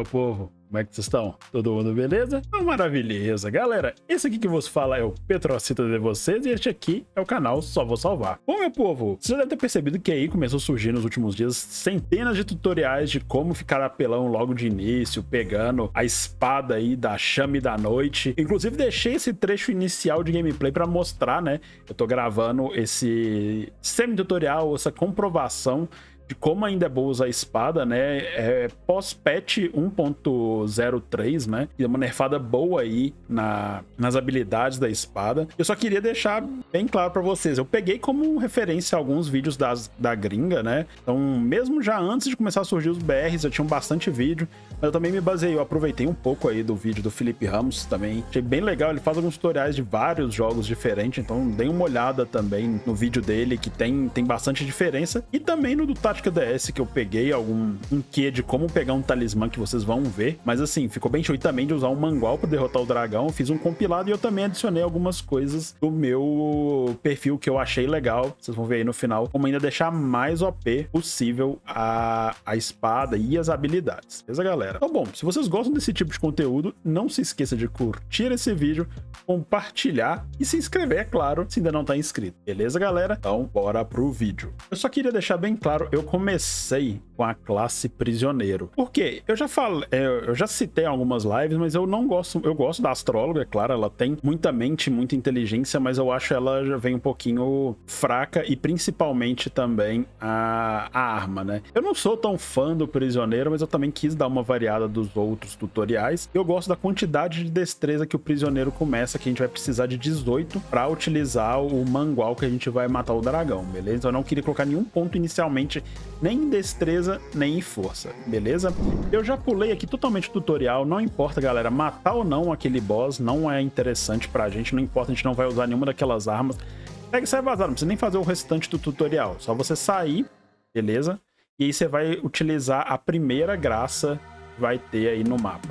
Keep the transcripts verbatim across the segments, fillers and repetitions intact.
meu povo? Como é que vocês estão? Todo mundo beleza? Então, maravilhosa. Galera, esse aqui que vos fala é o Petrocita de vocês e este aqui é o canal Só Vou Salvar. Bom, meu povo, você já deve ter percebido que aí começou a surgir nos últimos dias centenas de tutoriais de como ficar apelão logo de início, pegando a espada aí da chame da noite. Inclusive, deixei esse trecho inicial de gameplay para mostrar, né? Eu tô gravando esse semi-tutorial, essa comprovação de como ainda é boa usar a espada, né? É pós-patch um ponto zero três, né? E é uma nerfada boa aí na, nas habilidades da espada. Eu só queria deixar bem claro para vocês. Eu peguei como referência alguns vídeos das, da gringa, né? Então, mesmo já antes de começar a surgir os B Rs, eu tinha bastante vídeo. Mas eu também me baseei, eu aproveitei um pouco aí do vídeo do Felipe Ramos também. Achei bem legal, ele faz alguns tutoriais de vários jogos diferentes. Então, dei uma olhada também no vídeo dele, que tem, tem bastante diferença. E também no do Tática D S, que eu peguei algum um quê de como pegar um talismã que vocês vão ver, mas assim, ficou bem show. E também de usar um mangual para derrotar o dragão, eu fiz um compilado e eu também adicionei algumas coisas do meu perfil que eu achei legal, vocês vão ver aí no final, como ainda deixar mais O P possível a, a espada e as habilidades, beleza, galera? Então, bom, se vocês gostam desse tipo de conteúdo, não se esqueça de curtir esse vídeo, compartilhar e se inscrever, é claro, se ainda não tá inscrito, beleza, galera? Então, bora pro vídeo. Eu só queria deixar bem claro, eu comecei com a classe prisioneiro. Por quê? Eu já falei, eu já citei algumas lives, mas eu não gosto, eu gosto da astróloga, é claro, ela tem muita mente, muita inteligência, mas eu acho ela já vem um pouquinho fraca e principalmente também a, a arma, né? Eu não sou tão fã do prisioneiro, mas eu também quis dar uma variada dos outros tutoriais. Eu gosto da quantidade de destreza que o prisioneiro começa, que a gente vai precisar de dezoito para utilizar o mangual que a gente vai matar o dragão, beleza? Então eu não queria colocar nenhum ponto inicialmente, nem em destreza, nem em força, beleza? Eu já pulei aqui totalmente o tutorial, não importa, galera, matar ou não aquele boss não é interessante pra gente, não importa, a gente não vai usar nenhuma daquelas armas. Pega e sai vazado, não precisa nem fazer o restante do tutorial, só você sair, beleza? E aí você vai utilizar a primeira graça que vai ter aí no mapa.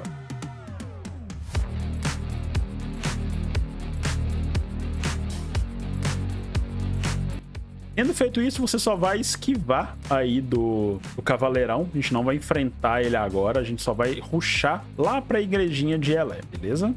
Tendo feito isso, você só vai esquivar aí do, do cavaleirão. A gente não vai enfrentar ele agora, a gente só vai rushar lá para a igrejinha de Elé, beleza?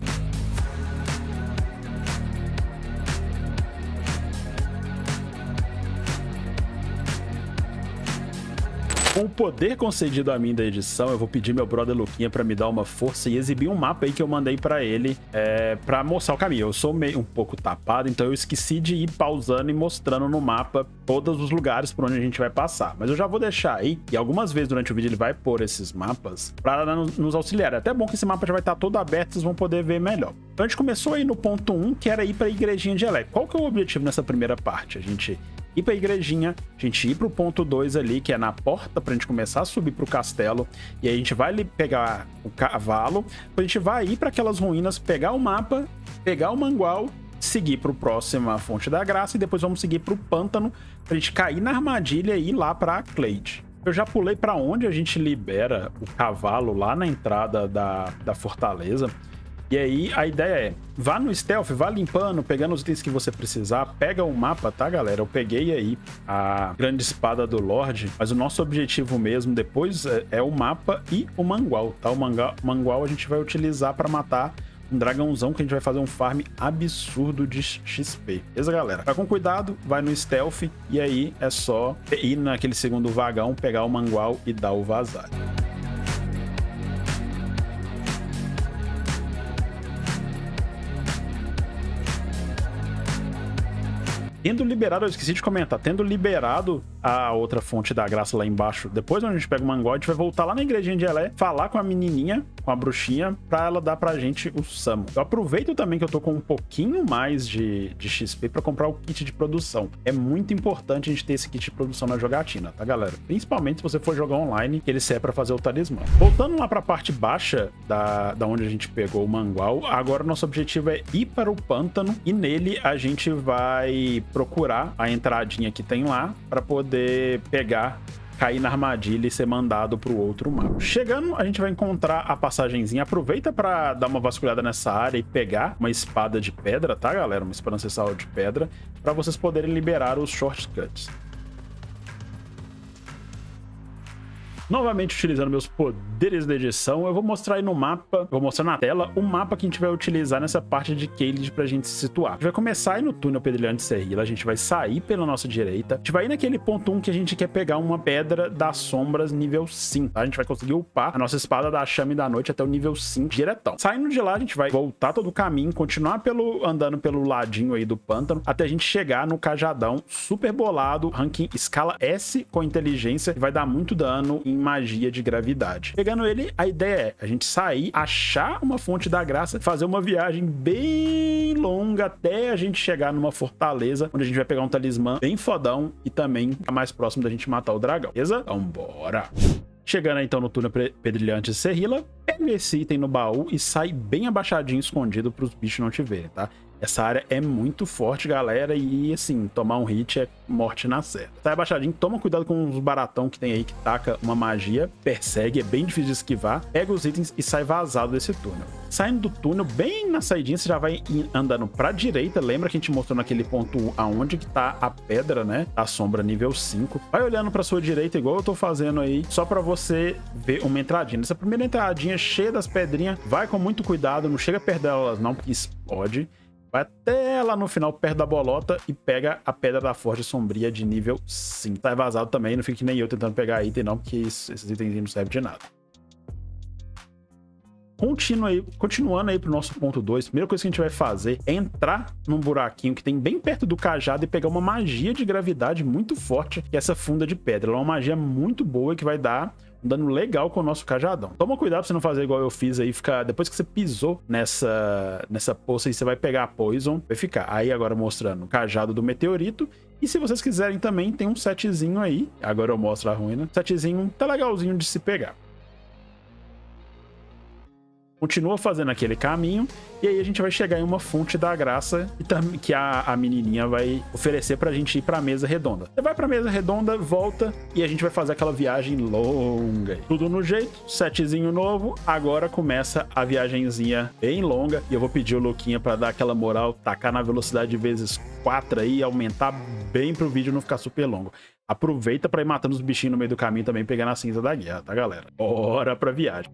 Com o poder concedido a mim da edição, eu vou pedir meu brother Luquinha para me dar uma força e exibir um mapa aí que eu mandei para ele é, para mostrar o caminho. Eu sou meio um pouco tapado, então eu esqueci de ir pausando e mostrando no mapa todos os lugares por onde a gente vai passar. Mas eu já vou deixar aí, e algumas vezes durante o vídeo ele vai pôr esses mapas para nos auxiliar. É até bom que esse mapa já vai estar todo aberto, vocês vão poder ver melhor. Então a gente começou aí no ponto um, que era ir para a igrejinha de Elé. Qual que é o objetivo nessa primeira parte? A gente ir para a igrejinha, a gente ir para o ponto dois ali, que é na porta, para a gente começar a subir para o castelo, e aí a gente vai ali pegar o cavalo, a gente vai ir para aquelas ruínas, pegar o mapa, pegar o mangual, seguir para o próximo Fonte da Graça, e depois vamos seguir para o pântano, para a gente cair na armadilha e ir lá para a Cleide. Eu já pulei para onde a gente libera o cavalo, lá na entrada da, da fortaleza. E aí a ideia é, vá no stealth, vá limpando, pegando os itens que você precisar, pega o mapa, tá, galera? Eu peguei aí a grande espada do Lorde, mas o nosso objetivo mesmo depois é, é o mapa e o mangual, tá? O manga, mangual a gente vai utilizar para matar um dragãozão, que a gente vai fazer um farm absurdo de X P, beleza, galera? Vai com cuidado, vai no stealth, e aí é só ir naquele segundo vagão, pegar o mangual e dar o vazar. Tendo liberado, eu esqueci de comentar, tendo liberado a outra fonte da graça lá embaixo, depois onde a gente pega o mangual, a gente vai voltar lá na igrejinha de Elé, falar com a menininha, com a bruxinha, pra ela dar pra gente o summon. Eu aproveito também que eu tô com um pouquinho mais de, de X P pra comprar o kit de produção. É muito importante a gente ter esse kit de produção na jogatina, tá, galera? Principalmente se você for jogar online, que ele serve pra fazer o talismã. Voltando lá pra parte baixa da, da onde a gente pegou o mangual, agora o nosso objetivo é ir para o pântano, e nele a gente vai procurar a entradinha que tem lá para poder pegar, cair na armadilha e ser mandado para o outro mapa. Chegando, a gente vai encontrar a passagenzinha. Aproveita para dar uma vasculhada nessa área e pegar uma espada de pedra, tá, galera? Uma espada ancestral de pedra, para vocês poderem liberar os shortcuts. Novamente utilizando meus poderes de edição, eu vou mostrar aí no mapa, vou mostrar na tela o mapa que a gente vai utilizar nessa parte de Caelid pra gente se situar. A gente vai começar aí no túnel Pedrilhante Serrila, a gente vai sair pela nossa direita, a gente vai ir naquele ponto um que a gente quer pegar uma pedra das sombras nível cinco, tá? A gente vai conseguir upar a nossa espada da chama da noite até o nível cinco diretão. Saindo de lá, a gente vai voltar todo o caminho, continuar pelo, andando pelo ladinho aí do pântano, até a gente chegar no cajadão super bolado, ranking escala S com inteligência, que vai dar muito dano em magia de gravidade. Pegando ele, a ideia é a gente sair, achar uma fonte da graça, fazer uma viagem bem longa até a gente chegar numa fortaleza, onde a gente vai pegar um talismã bem fodão e também é mais próximo da gente matar o dragão, beleza? Então bora! Chegando aí, então no túnel Pedrilhante Serrila, pega esse item no baú e sai bem abaixadinho, escondido para os bichos não te verem, tá? Essa área é muito forte, galera, e assim, tomar um hit é morte na certa. Sai abaixadinho, toma cuidado com os baratão que tem aí que taca uma magia, persegue, é bem difícil de esquivar, pega os itens e sai vazado desse túnel. Saindo do túnel, bem na saidinha, você já vai andando pra direita, lembra que a gente mostrou naquele ponto aonde que tá a pedra, né, a sombra nível cinco. Vai olhando pra sua direita, igual eu tô fazendo aí, só pra você ver uma entradinha. Nessa primeira entradinha, cheia das pedrinhas, vai com muito cuidado, não chega perto delas não, porque explode. Vai até lá no final, perto da bolota, e pega a Pedra da Forja Sombria de nível cinco. Tá vazado também, não fique que nem eu tentando pegar item não, porque esses itens não servem de nada. Continua aí, continuando aí pro nosso ponto dois, a primeira coisa que a gente vai fazer é entrar num buraquinho que tem bem perto do cajado e pegar uma magia de gravidade muito forte, que é essa funda de pedra. Ela é uma magia muito boa que vai dar um dano legal com o nosso cajadão. Toma cuidado pra você não fazer igual eu fiz aí, ficar depois que você pisou nessa, nessa poça aí, você vai pegar a Poison, vai ficar. Aí agora mostrando o cajado do meteorito. E se vocês quiserem também, tem um setzinho aí, agora eu mostro a ruína. Setzinho tá legalzinho de se pegar. Continua fazendo aquele caminho e aí a gente vai chegar em uma fonte da graça que a, a menininha vai oferecer pra gente ir pra mesa redonda. Você vai pra mesa redonda, volta e a gente vai fazer aquela viagem longa. Tudo no jeito, setzinho novo, agora começa a viagenzinha bem longa e eu vou pedir o Luquinha pra dar aquela moral, tacar na velocidade vezes quatro aí e aumentar bem pro vídeo não ficar super longo. Aproveita pra ir matando os bichinhos no meio do caminho também, pegando a cinza da guerra, tá galera? Bora pra viagem.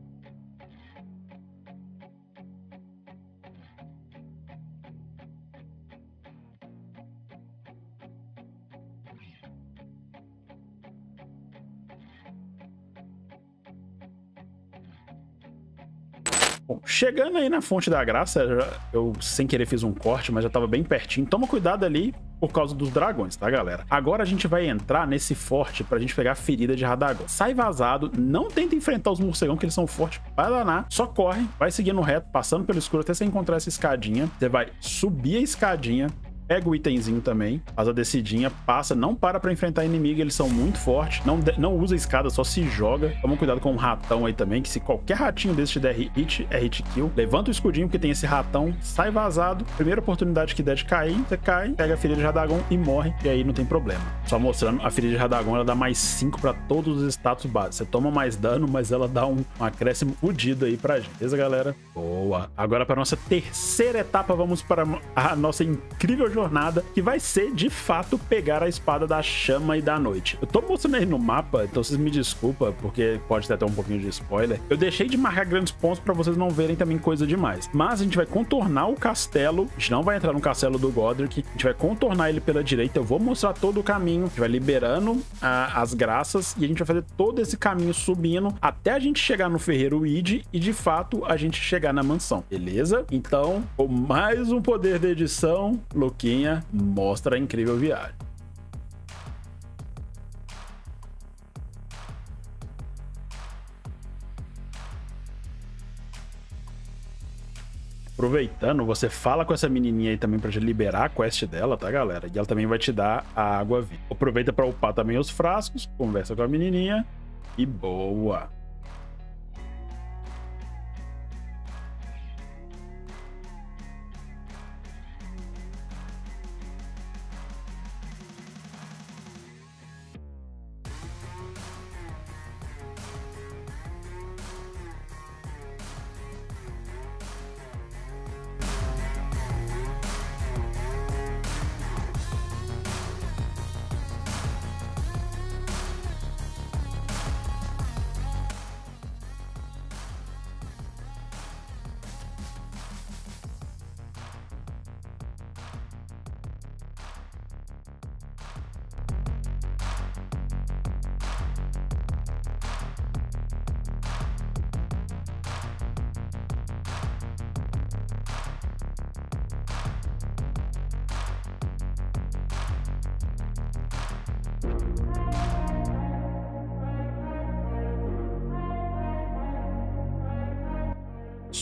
Bom, chegando aí na Fonte da Graça, eu sem querer fiz um corte, mas já tava bem pertinho. Toma cuidado ali por causa dos dragões, tá, galera? Agora a gente vai entrar nesse forte pra gente pegar a ferida de Radagon. Sai vazado, não tenta enfrentar os morcegão, que eles são fortes pra danar. Só corre, vai seguindo reto, passando pelo escuro até você encontrar essa escadinha. Você vai subir a escadinha, pega o itemzinho também, faz a descidinha, passa, não para pra enfrentar inimigo, eles são muito fortes, não, não usa escada, só se joga. Toma cuidado com o ratão aí também, que se qualquer ratinho desse te der hit, é hit kill. Levanta o escudinho, porque tem esse ratão, sai vazado, primeira oportunidade que der de cair, você cai, pega a ferida de Radagon e morre, e aí não tem problema. Só mostrando, a ferida de Radagon, ela dá mais cinco pra todos os status básicos. Você toma mais dano, mas ela dá um, um acréscimo fudido aí pra gente, beleza, galera? Boa! Agora pra nossa terceira etapa, vamos para a nossa incrível jornada jornada, que vai ser, de fato, pegar a espada da chama e da noite. Eu tô mostrando aí no mapa, então vocês me desculpem, porque pode ter até um pouquinho de spoiler. Eu deixei de marcar grandes pontos pra vocês não verem também coisa demais. Mas a gente vai contornar o castelo, a gente não vai entrar no castelo do Godric, a gente vai contornar ele pela direita, eu vou mostrar todo o caminho, a gente vai liberando a, as graças e a gente vai fazer todo esse caminho subindo até a gente chegar no Ferreiro Id e, de fato, a gente chegar na mansão, beleza? Então, com mais um poder de edição, Luquinha mostra a incrível viagem. Aproveitando, você fala com essa menininha aí também pra te liberar a quest dela, tá, galera? E ela também vai te dar a água viva. Aproveita pra upar também os frascos, conversa com a menininha e boa!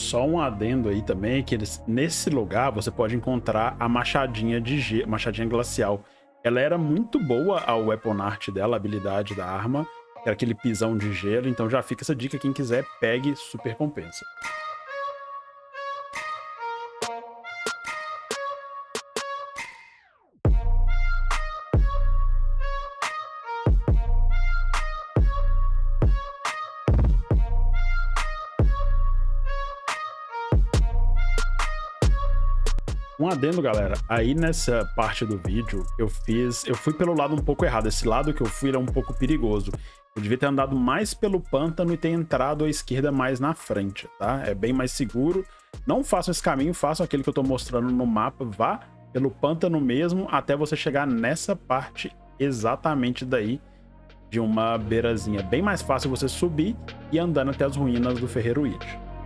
só um adendo aí também, que eles, nesse lugar você pode encontrar a machadinha de gelo, machadinha glacial. Ela era muito boa ao weapon art dela, a habilidade da arma, que era aquele pisão de gelo, então já fica essa dica, quem quiser pegue, super compensa. Um adendo, galera, aí nessa parte do vídeo eu fiz, eu fui pelo lado um pouco errado, esse lado que eu fui era um pouco perigoso. Eu devia ter andado mais pelo pântano e ter entrado à esquerda mais na frente, tá? É bem mais seguro. Não façam esse caminho, façam aquele que eu tô mostrando no mapa, vá pelo pântano mesmo até você chegar nessa parte exatamente daí de uma beirazinha. Bem mais fácil você subir e andando até as ruínas do Ferreiruid.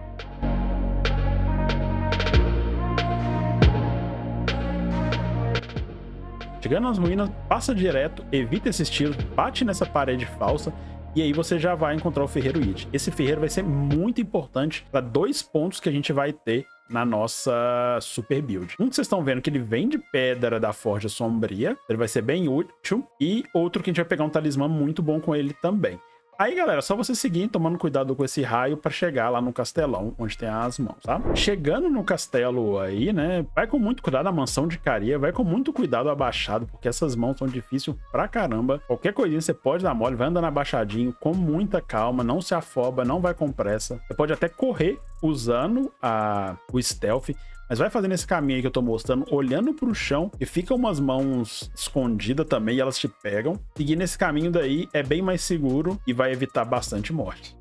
Chegando nas ruínas, passa direto, evita esses tiros, bate nessa parede falsa e aí você já vai encontrar o Ferreiruid. Esse ferreiro vai ser muito importante para dois pontos que a gente vai ter na nossa super build. Um que vocês estão vendo que ele vem de pedra da Forja Sombria, ele vai ser bem útil, e outro que a gente vai pegar um talismã muito bom com ele também. Aí, galera, só você seguir tomando cuidado com esse raio para chegar lá no castelão, onde tem as mãos, tá? Chegando no castelo aí, né, vai com muito cuidado a mansão de Caria, vai com muito cuidado abaixado, porque essas mãos são difíceis pra caramba. Qualquer coisinha você pode dar mole, vai andando abaixadinho, com muita calma, não se afoba, não vai com pressa. Você pode até correr usando a, o stealth, mas vai fazendo esse caminho aí que eu tô mostrando, olhando pro chão, e fica umas mãos escondidas também, e elas te pegam. Seguindo esse caminho daí é bem mais seguro e vai evitar bastante morte.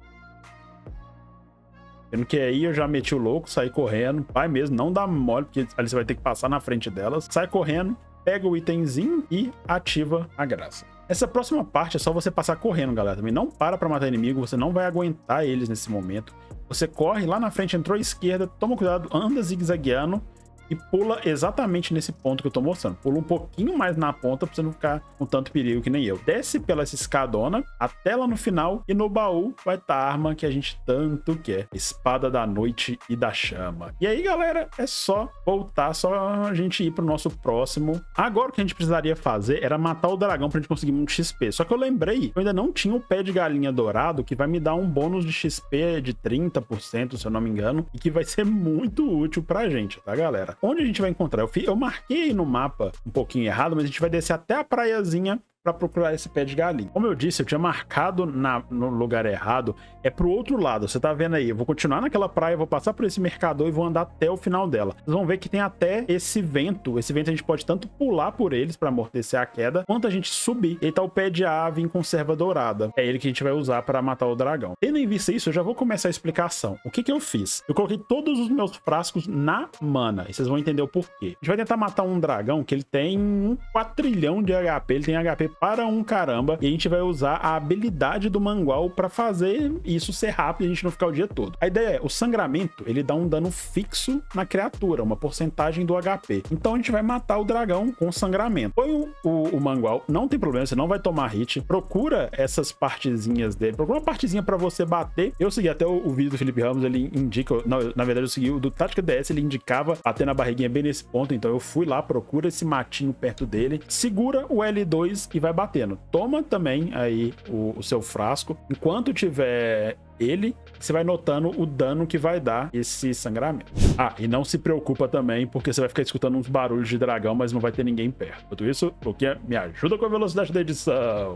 Vendo que aí eu já meti o louco, saí correndo, vai mesmo, não dá mole, porque ali você vai ter que passar na frente delas. Sai correndo, pega o itemzinho e ativa a graça. Essa próxima parte é só você passar correndo, galera. Também não para pra matar inimigo, você não vai aguentar eles nesse momento. Você corre lá na frente, entrou à esquerda, toma cuidado, anda zigue-zagueando e pula exatamente nesse ponto que eu tô mostrando. Pula um pouquinho mais na ponta pra você não ficar com tanto perigo que nem eu. Desce pela essa escadona até lá no final e no baú vai estar a arma que a gente tanto quer. Espada da Noite e da Chama. E aí, galera, é só voltar, só a gente ir pro nosso próximo. Agora o que a gente precisaria fazer era matar o dragão pra gente conseguir muito X P. Só que eu lembrei, eu ainda não tinha o pé de galinha dourado, que vai me dar um bônus de X P de trinta por cento, se eu não me engano, e que vai ser muito útil pra gente, tá, galera? Onde a gente vai encontrar? Eu, fiz, eu marquei no mapa um pouquinho errado, mas a gente vai descer até a praiazinha para procurar esse pé de galinha. Como eu disse, eu tinha marcado na, no lugar errado, é pro outro lado, você tá vendo aí, eu vou continuar naquela praia, vou passar por esse mercador e vou andar até o final dela. Vocês vão ver que tem até esse vento, esse vento a gente pode tanto pular por eles para amortecer a queda, quanto a gente subir. E tá o pé de ave em conserva dourada, é ele que a gente vai usar para matar o dragão. Tendo em vista isso, eu já vou começar a explicação. O que que eu fiz? Eu coloquei todos os meus frascos na mana, e vocês vão entender o porquê. A gente vai tentar matar um dragão que ele tem um quatrilhão de H P, ele tem H P para um caramba, e a gente vai usar a habilidade do Mangual para fazer isso ser rápido e a gente não ficar o dia todo. A ideia é, o sangramento, ele dá um dano fixo na criatura, uma porcentagem do H P. Então a gente vai matar o dragão com sangramento. Põe o, o, o Mangual, não tem problema, você não vai tomar hit. Procura essas partezinhas dele, procura uma partezinha para você bater. Eu segui até o, o vídeo do Felipe Ramos, ele indica, não, na verdade eu segui o do Tática D S, ele indicava bater na barriguinha bem nesse ponto, então eu fui lá, procura esse matinho perto dele, segura o L dois e vai bater. Toma também aí o, o seu frasco. Enquanto tiver ele, você vai notando o dano que vai dar esse sangramento. Ah, e não se preocupa também, porque você vai ficar escutando uns barulhos de dragão, mas não vai ter ninguém perto. Enquanto isso, o que me ajuda com a velocidade da edição.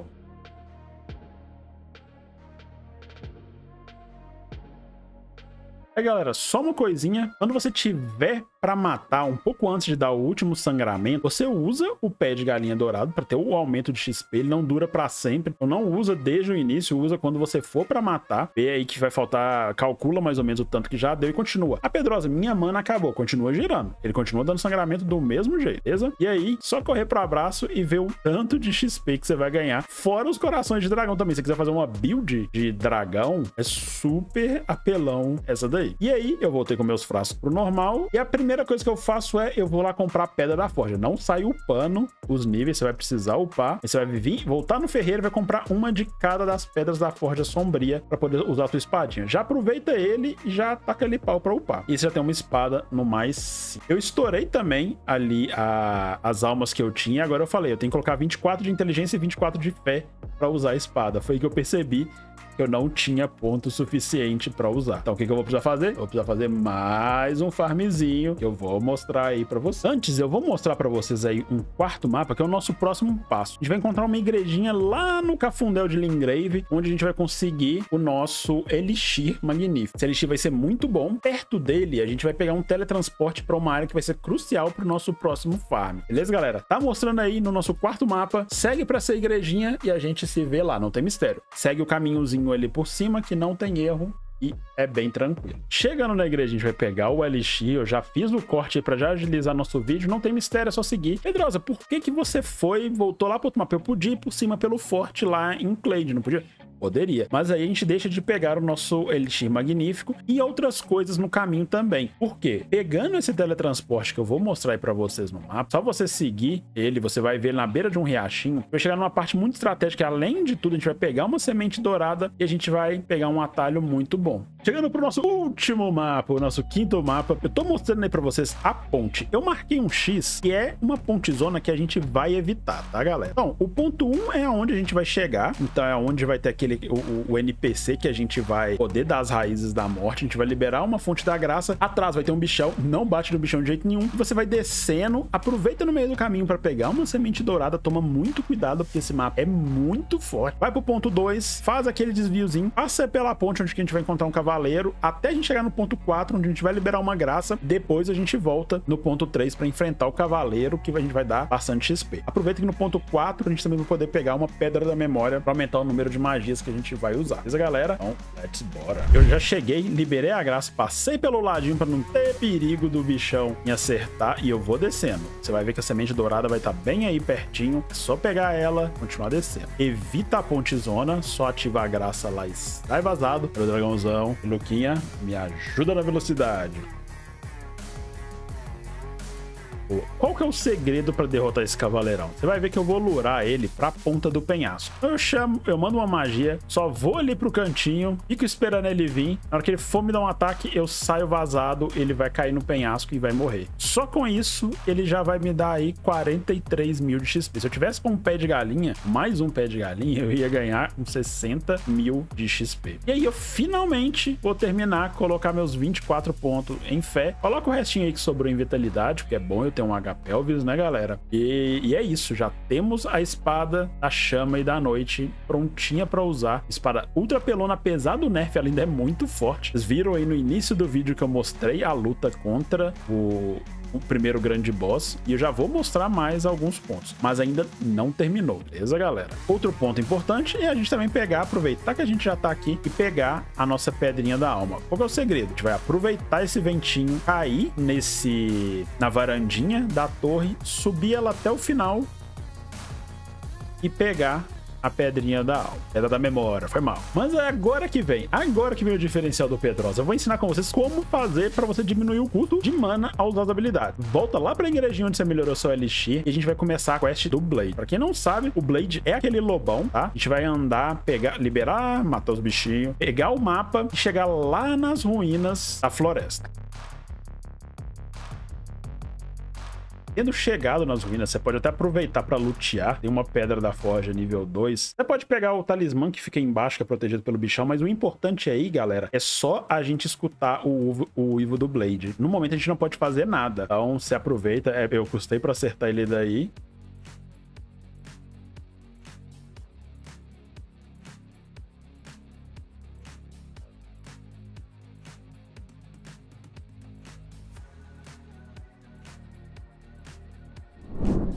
Aí, galera, só uma coisinha. Quando você tiver para matar um pouco antes de dar o último sangramento, você usa o pé de galinha dourado para ter o aumento de X P. Ele não dura para sempre. Então não usa desde o início, usa quando você for para matar. Vê aí que vai faltar, calcula mais ou menos o tanto que já deu e continua. A Pedrosa, minha mana acabou, continua girando. Ele continua dando sangramento do mesmo jeito, beleza? E aí, só correr pro abraço e ver o tanto de X P que você vai ganhar. Fora os corações de dragão também. Se você quiser fazer uma build de dragão, é super apelão essa daí. E aí, eu voltei com meus frascos pro normal. E a primeira primeira coisa que eu faço é, eu vou lá comprar a pedra da forja. Não sai upando os níveis, você vai precisar upar. Você vai vir, voltar no ferreiro e vai comprar uma de cada das pedras da forja sombria para poder usar a sua espadinha. Já aproveita ele e já taca ali pau para upar. E você já tem uma espada no mais. Eu estourei também ali a, as almas que eu tinha. Agora eu falei, eu tenho que colocar vinte e quatro de inteligência e vinte e quatro de fé para usar a espada. Foi aí que eu percebi que eu não tinha ponto suficiente para usar. Então o que, que eu vou precisar fazer? Eu vou precisar fazer mais um farmzinho que eu vou mostrar aí para vocês. Antes eu vou mostrar para vocês aí um quarto mapa, que é o nosso próximo passo. A gente vai encontrar uma igrejinha lá no Cafundel de Lingrave, onde a gente vai conseguir o nosso Elixir Magnífico. Esse Elixir vai ser muito bom. Perto dele, a gente vai pegar um teletransporte para uma área que vai ser crucial para o nosso próximo farm. Beleza, galera? Tá mostrando aí no nosso quarto mapa. Segue para essa igrejinha e a gente se vê lá. Não tem mistério. Segue o caminhozinho ali por cima, que não tem erro e é bem tranquilo. Chegando na igreja, a gente vai pegar o Elixir. Eu já fiz o corte aí para já agilizar nosso vídeo. Não tem mistério, é só seguir. Pedrosa, por que que você foi voltou lá pro outro mapa? Eu podia ir por cima pelo forte lá em Clade, não podia? Poderia. Mas aí a gente deixa de pegar o nosso Elixir Magnífico e outras coisas no caminho também. Por quê? Pegando esse teletransporte que eu vou mostrar aí pra vocês no mapa, só você seguir ele, você vai ver ele na beira de um riachinho, vai chegar numa parte muito estratégica. Além de tudo, a gente vai pegar uma semente dourada e a gente vai pegar um atalho muito bom. Chegando pro nosso último mapa, o nosso quinto mapa, eu tô mostrando aí pra vocês a ponte. Eu marquei um X, que é uma pontezona que a gente vai evitar, tá, galera? Então, o ponto um é onde a gente vai chegar, então é onde vai ter aquele O, o N P C que a gente vai poder dar as raízes da morte. A gente vai liberar uma fonte da graça. Atrás vai ter um bichão, não bate no bichão de jeito nenhum. Você vai descendo, aproveita no meio do caminho para pegar uma semente dourada. Toma muito cuidado, porque esse mapa é muito forte. Vai pro ponto dois, faz aquele desviozinho, passa pela ponte onde que a gente vai encontrar um cavaleiro, até a gente chegar no ponto quatro, onde a gente vai liberar uma graça. Depois a gente volta no ponto três para enfrentar o cavaleiro, que a gente vai dar bastante X P. Aproveita que no ponto quatro a gente também vai poder pegar uma pedra da memória para aumentar o número de magias que a gente vai usar. Beleza, galera? Então, let's bora. Eu já cheguei, liberei a graça, passei pelo ladinho para não ter perigo do bichão me acertar e eu vou descendo. Você vai ver que a semente dourada vai estar bem aí pertinho. É só pegar ela, continuar descendo. Evita a pontezona, só ativa a graça lá e sai vazado. Meu dragãozão. E Luquinha, me ajuda na velocidade. Qual que é o segredo para derrotar esse cavaleirão? Você vai ver que eu vou lurar ele pra ponta do penhasco. Eu chamo, eu mando uma magia, só vou ali pro cantinho, fico esperando ele vir. Na hora que ele for me dar um ataque, eu saio vazado, ele vai cair no penhasco e vai morrer. Só com isso, ele já vai me dar aí quarenta e três mil de X P. Se eu tivesse com um pé de galinha, mais um pé de galinha, eu ia ganhar uns sessenta mil de X P. E aí eu finalmente vou terminar, colocar meus vinte e quatro pontos em fé. Coloca o restinho aí que sobrou em vitalidade, porque é bom eu ter um H Pelvis, né, galera? E, e é isso, já temos a espada da chama e da noite prontinha pra usar. Espada ultra pelona, apesar do nerf, ela ainda é muito forte. Vocês viram aí no início do vídeo que eu mostrei a luta contra o... o primeiro grande boss, e eu já vou mostrar mais alguns pontos, mas ainda não terminou, beleza, galera? Outro ponto importante é a gente também pegar, aproveitar que a gente já tá aqui e pegar a nossa pedrinha da alma. Qual que é o segredo? A gente vai aproveitar esse ventinho, cair nesse na varandinha da torre, subir ela até o final e pegar a pedrinha da alma, pedra da memória, foi mal. Mas é agora que vem, agora que vem o diferencial do Pedrosa. Eu vou ensinar com vocês como fazer para você diminuir o custo de mana ao usar as habilidades. Volta lá pra igrejinha onde você melhorou seu Elixir e a gente vai começar a quest do Blade. Pra quem não sabe, o Blade é aquele lobão, tá? A gente vai andar, pegar, liberar, matar os bichinhos, pegar o mapa e chegar lá nas ruínas da floresta. Tendo chegado nas ruínas, você pode até aproveitar para lutear. Tem uma pedra da forja nível dois. Você pode pegar o talismã que fica embaixo, que é protegido pelo bichão, mas o importante aí, galera, é só a gente escutar o uivo, o uivo do Blade. No momento a gente não pode fazer nada, então você aproveita. É, eu custei para acertar ele daí.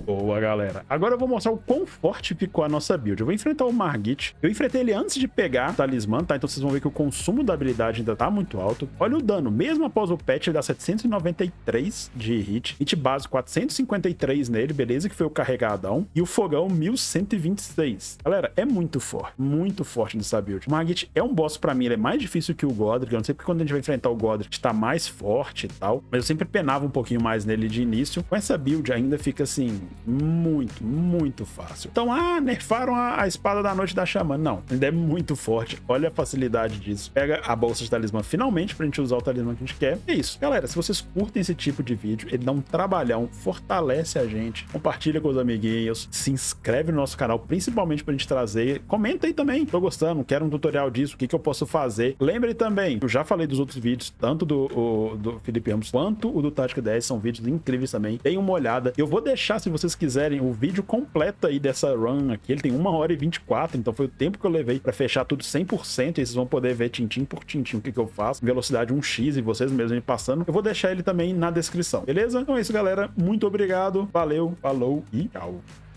Boa, galera. Agora eu vou mostrar o quão forte ficou a nossa build. Eu vou enfrentar o Margit. Eu enfrentei ele antes de pegar o talismã, tá? Então vocês vão ver que o consumo da habilidade ainda tá muito alto. Olha o dano. Mesmo após o patch, ele dá setecentos e noventa e três de hit. Hit base quatrocentos e cinquenta e três nele, beleza? Que foi o carregadão. E o fogão mil cento e vinte e seis. Galera, é muito forte. Muito forte nessa build. O Margit é um boss pra mim. Ele é mais difícil que o Godric. Eu não sei porque quando a gente vai enfrentar o Godric tá mais forte e tal. Mas eu sempre penava um pouquinho mais nele de início. Com essa build ainda fica assim, muito, muito fácil. Então, ah, nerfaram a, a espada da noite da Xamã. Não, ainda é muito forte. Olha a facilidade disso. Pega a bolsa de talismã finalmente pra gente usar o talismã que a gente quer. É isso. Galera, se vocês curtem esse tipo de vídeo, ele dá um trabalhão, fortalece a gente, compartilha com os amiguinhos, se inscreve no nosso canal, principalmente pra gente trazer. Comenta aí também. Tô gostando, quero um tutorial disso, o que, que eu posso fazer. Lembre também, eu já falei dos outros vídeos, tanto do, o, do Felipe Ramos quanto o do Tática dez, são vídeos incríveis também. Deem uma olhada. Eu vou deixar, se vocês quiserem, o vídeo completo aí dessa run aqui. Ele tem uma hora e vinte e quatro, então foi o tempo que eu levei pra fechar tudo cem por cento, e vocês vão poder ver tintim por tintim o que, que eu faço, velocidade um x e vocês mesmos me passando. Eu vou deixar ele também na descrição, beleza? Então é isso, galera. Muito obrigado. Valeu, falou e tchau.